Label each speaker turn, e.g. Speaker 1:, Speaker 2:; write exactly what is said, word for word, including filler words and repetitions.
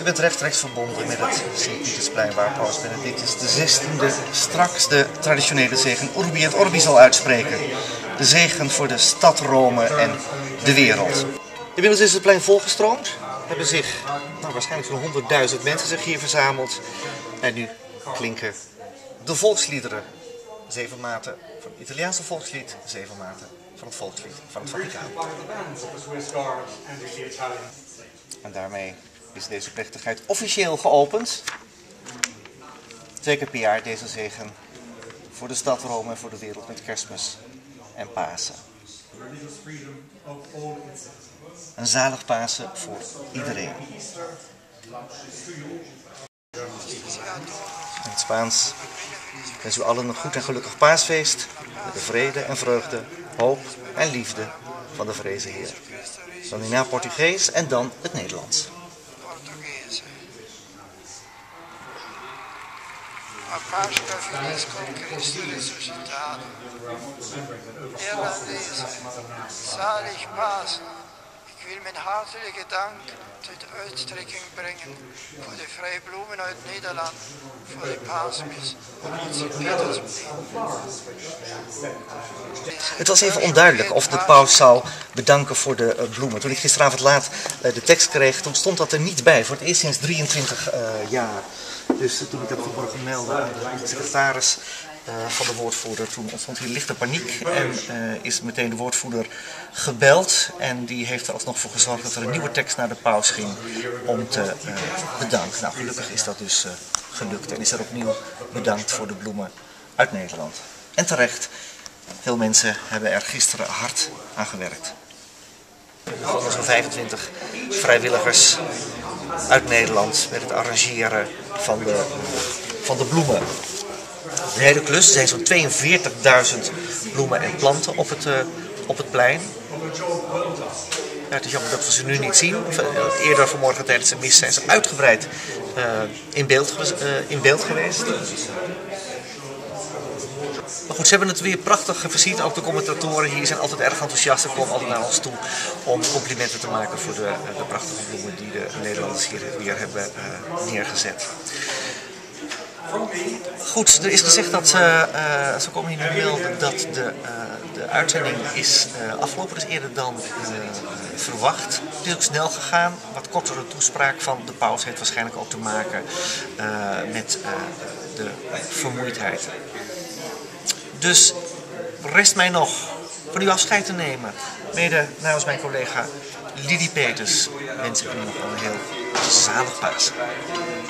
Speaker 1: U bent rechtstreeks verbonden met het Sint-Pietersplein, waar Paus Benedictus de zestiende straks de traditionele zegen Urbi et Orbi zal uitspreken. De zegen voor de stad Rome en de wereld. Inmiddels is het plein volgestroomd. Hebben zich nou, waarschijnlijk zo'n honderdduizend mensen zich hier verzameld. En nu klinken de volksliederen. Zeven maten van het Italiaanse volkslied, zeven maten van het volkslied van het Vaticaan. En daarmee is deze plechtigheid officieel geopend. Twee keer per jaar deze zegen voor de stad Rome en voor de wereld met Kerstmis en Pasen. Een zalig Pasen voor iedereen. In het Spaans wens u allen een goed en gelukkig paasfeest met de vrede en vreugde, hoop en liefde van de vrezen Heer. Dan hierna Portugees en dan het Nederlands.
Speaker 2: A Pascha finisco Christus resuscitado. Irlandese, zalig Pasen. Ik wil mijn hartelijke dank tot uitstrekking brengen voor de vrije bloemen uit Nederland, voor de paasmis op het Sint-Pietersplein.
Speaker 1: Het was even onduidelijk of de paus zou bedanken voor de uh, bloemen. Toen ik gisteravond laat uh, de tekst kreeg, toen stond dat er niet bij. Voor het eerst sinds drieëntwintig uh, jaar. Dus uh, toen ik dat vanmorgen meldde aan de secretaris uh, van de woordvoerder, toen ontstond hier lichte paniek. En uh, is meteen de woordvoerder gebeld. En die heeft er alsnog voor gezorgd dat er een nieuwe tekst naar de paus ging om te uh, bedanken. Nou, gelukkig is dat dus uh, gelukt. En is er opnieuw bedankt voor de bloemen uit Nederland. En terecht. Veel mensen hebben er gisteren hard aan gewerkt. Er begonnen zo'n vijfentwintig vrijwilligers uit Nederland met het arrangeren van de, van de bloemen. De hele klus, er zijn zo'n tweeënveertigduizend bloemen en planten op het, uh, op het plein. Ja, het is jammer dat we ze nu niet zien. Eerder vanmorgen tijdens de mis zijn ze uitgebreid uh, in, beeld, uh, in beeld geweest. Maar goed, ze hebben het weer prachtig versierd. Ook de commentatoren hier zijn altijd erg enthousiast. Ze komen altijd naar ons toe om complimenten te maken voor de, de prachtige bloemen die de Nederlanders hier weer hebben uh, neergezet. Goed, er is gezegd dat, uh, uh, ze komen hier nu melden dat de, uh, de uitzending is uh, afgelopen. Dus eerder dan uh, verwacht. Het is ook snel gegaan. Wat kortere toespraak van de paus heeft waarschijnlijk ook te maken uh, met uh, de vermoeidheid. Dus rest mij nog van u afscheid te nemen. Mede namens mijn collega Lidie Peters wens ik u nog een heel zalig Pasen.